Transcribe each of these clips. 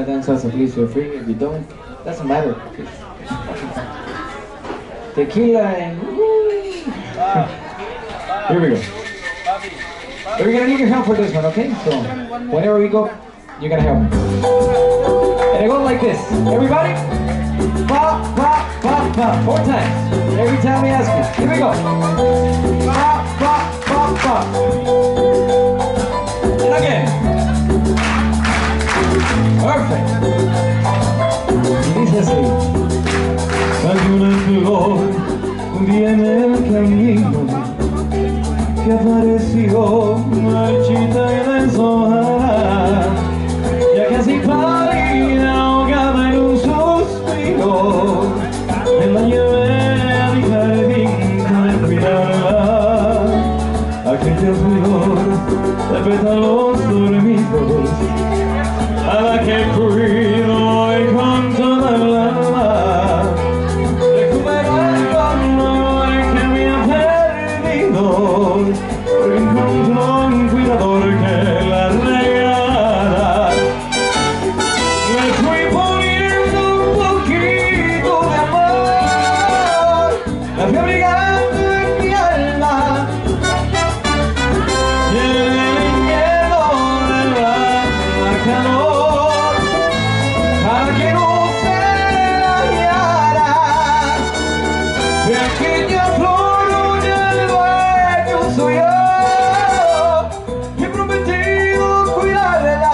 dance salsa, please feel free. If you don't, doesn't matter. Tequila and here we go. We're gonna need your help for this one, okay? So whenever we go, you're gonna help. And it goes like this. Everybody, pop, pop, pop, pop. 4 times. Every time we ask you. Here we go. Pop, pop, pop, pop. And again. Perfect. Y dice así. Hay una flor un día en el camino que apareció marchita y deshojada, ya casi pálida, ahogada en un suspiro. Me la llevé a mi jardín para cuidarla, aquella flor de pétalos dormidos, a la que cuido hoy con toda el alma. Recupero el amor que me ha perdido, porque encontró un cuidador que la regala. Le fui poniendo un poquito de amor, la fui obligando en mi alma, y en el miedo del marcador, para que no se dañara. Pequeña flor, el dueño soy yo, y he prometido cuidarla,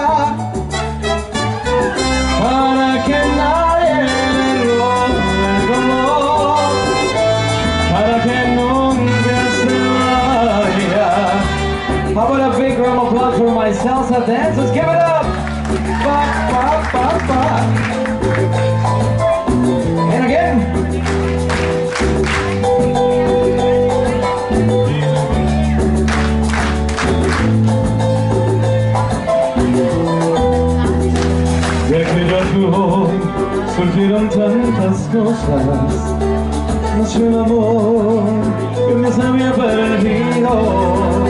para que nadie le robe el dolor, para que nunca se vaya. How about a big round of applause for my salsa dancers? Give it up! Pop, pop, pop, pop. And again. De aquella flor surgieron tantas cosas, nació el amor que me se había perdido.